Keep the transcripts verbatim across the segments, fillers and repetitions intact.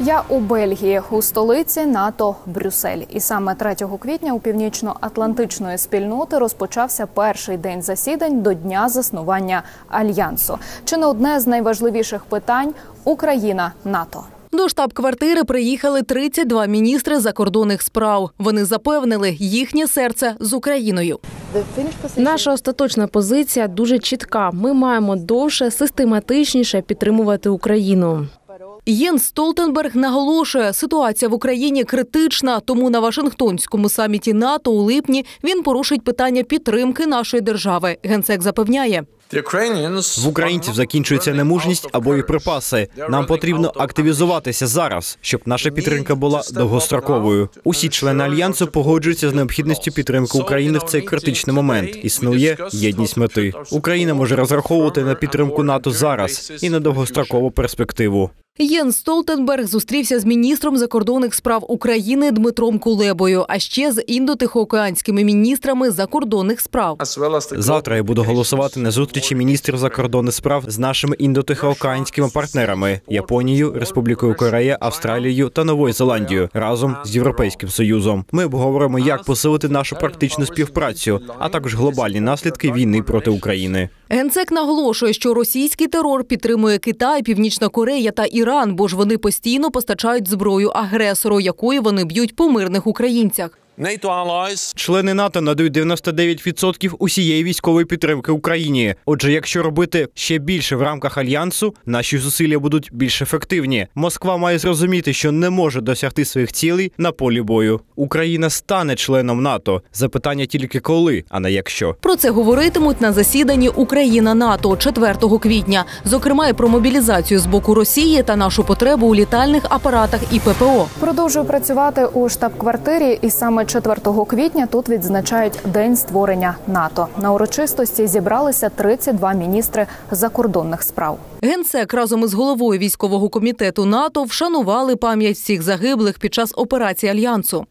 Я у Бельгії, у столиці НАТО Брюссель. І саме третього квітня у Північно-Атлантичної спільноти розпочався перший день засідань до дня заснування Альянсу. Чи не одне з найважливіших питань – Україна – НАТО. До штаб-квартири приїхали тридцять два міністри закордонних справ. Вони запевнили, їхнє серце з Україною. Наша остаточна позиція дуже чітка. Ми маємо довше, систематичніше підтримувати Україну. Єнс Столтенберг наголошує, ситуація в Україні критична, тому на Вашингтонському саміті НАТО у липні він порушить питання підтримки нашої держави. Генсек запевняє. В українців закінчується немужність або боєприпаси. Нам потрібно активізуватися зараз, щоб наша підтримка була довгостроковою. Усі члени Альянсу погоджуються з необхідністю підтримки України в цей критичний момент. Існує єдність мети. Україна може розраховувати на підтримку НАТО зараз і на довгострокову перспективу. Єнс Столтенберг зустрівся з міністром закордонних справ України Дмитром Кулебою, а ще з індотихоокеанськими міністрами закордонних справ. Завтра я буду голосувати на зустрічі міністрів закордонних справ з нашими індотихоокеанськими партнерами – Японією, Республікою Корея, Австралією та Новою Зеландією разом з Європейським Союзом. Ми обговоримо, як посилити нашу практичну співпрацю, а також глобальні наслідки війни проти України. Генсек наголошує, що російський терор підтримує Китай, Північна Корея та Іран, бо ж вони постійно постачають зброю агресору, якою вони б'ють по мирних українцях. Члени НАТО надають дев'яносто дев'ять відсотків усієї військової підтримки Україні. Отже, якщо робити ще більше в рамках Альянсу, наші зусилля будуть більш ефективні. Москва має зрозуміти, що не може досягти своїх цілей на полі бою. Україна стане членом НАТО. Запитання тільки коли, а не якщо. Про це говоритимуть на засіданні Україна-НАТО четвертого квітня. Зокрема, і про мобілізацію з боку Росії та нашу потребу у літальних апаратах і ППО. Продовжую працювати у штаб-квартирі, і саме четвертого квітня тут відзначають День створення НАТО. На урочистості зібралися тридцять два міністри закордонних справ. Генсек разом із головою військового комітету НАТО вшанували пам'ять всіх загиблих під час операції Альянсу.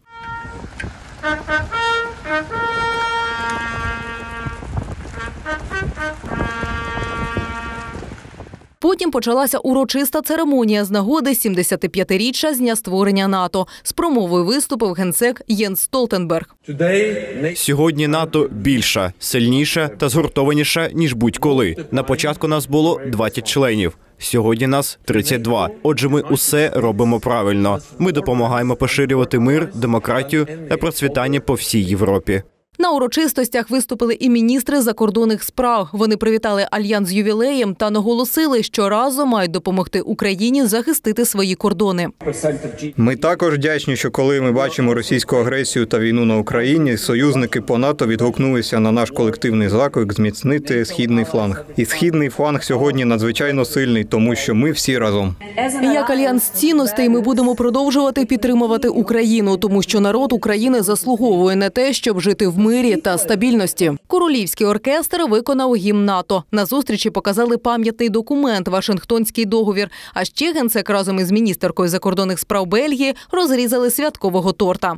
Потім почалася урочиста церемонія з нагоди сімдесятип'ятиріччя з дня створення НАТО. З промовою виступив генсек Єнс Столтенберг. Сьогодні НАТО більша, сильніша та згуртованіша, ніж будь-коли. На початку нас було двадцять членів. Сьогодні нас тридцять два. Отже, ми усе робимо правильно. Ми допомагаємо поширювати мир, демократію та процвітання по всій Європі. На урочистостях виступили і міністри закордонних справ. Вони привітали Альянс з ювілеєм та наголосили, що разом мають допомогти Україні захистити свої кордони. Ми також вдячні, що коли ми бачимо російську агресію та війну на Україні, союзники по НАТО відгукнулися на наш колективний заклик зміцнити східний фланг. І східний фланг сьогодні надзвичайно сильний, тому що ми всі разом. Як альянс цінностей ми будемо продовжувати підтримувати Україну, тому що народ України заслуговує на те, щоб жити в мирі та стабільності. Королівський оркестр виконав гімн НАТО. На зустрічі показали пам'ятний документ – Вашингтонський договір. А ще генсек разом із міністеркою закордонних справ Бельгії розрізали святкового торта.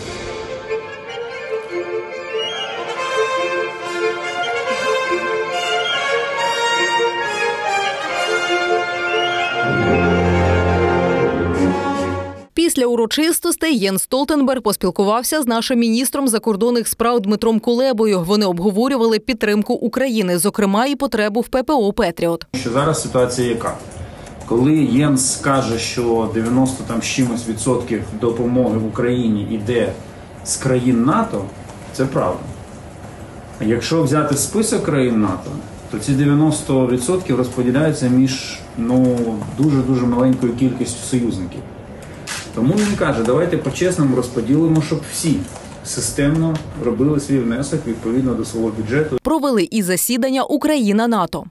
Після урочистостей Єнс Столтенберг поспілкувався з нашим міністром закордонних справ Дмитром Кулебою. Вони обговорювали підтримку України, зокрема і потребу в ППО «Петріот». Що зараз ситуація яка? Коли Єнс каже, що дев'яносто там з чимось відсотків допомоги в Україні йде з країн НАТО, це правда. А якщо взяти список країн НАТО, то ці дев'яносто відсотків розподіляються між ну, дуже-дуже маленькою кількістю союзників. Тому він каже, давайте по-чесному розподілимо, щоб всі системно робили свій внесок відповідно до свого бюджету. Провели і засідання Україна-НАТО.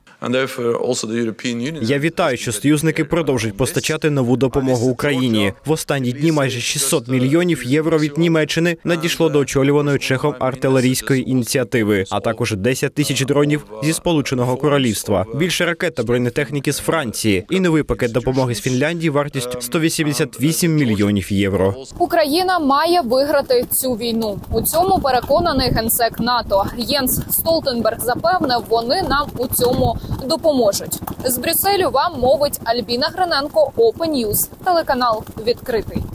Я вітаю, що союзники продовжують постачати нову допомогу Україні. В останні дні майже шістсот мільйонів євро від Німеччини надійшло до очолюваної Чехом артилерійської ініціативи, а також десять тисяч дронів зі Сполученого Королівства, більше ракет та бронетехніки з Франції і новий пакет допомоги з Фінляндії вартістю сто вісімдесят вісім мільйонів євро. Україна має виграти цю війну. У цьому переконаний генсек НАТО. Єнс Столтенберг запевнив, вони нам у цьому допоможуть. З Брюсселю вам мовить Альбіна Граненко, Open News, телеканал відкритий.